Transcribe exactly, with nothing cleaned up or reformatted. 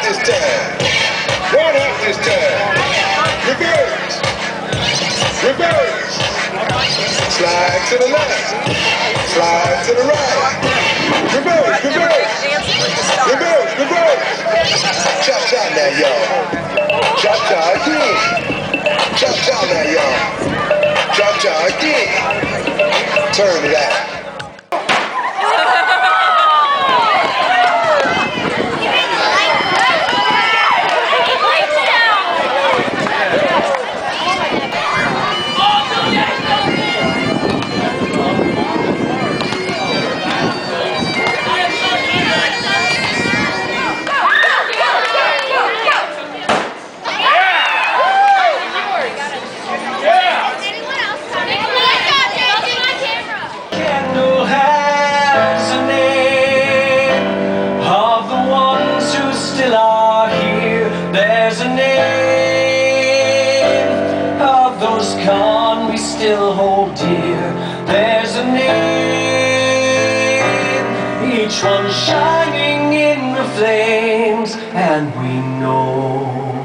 this time. One half this time. Reverse. Reverse. Slide to the left. Slide to the right. Reverse, reverse. Reverse, reverse. Cha-cha now, y'all. Cha-cha again. Cha-cha now, y'all. Cha-cha again. Turn it out. There's a name of those gone we still hold dear. There's a name, each one shining in the flames, and we know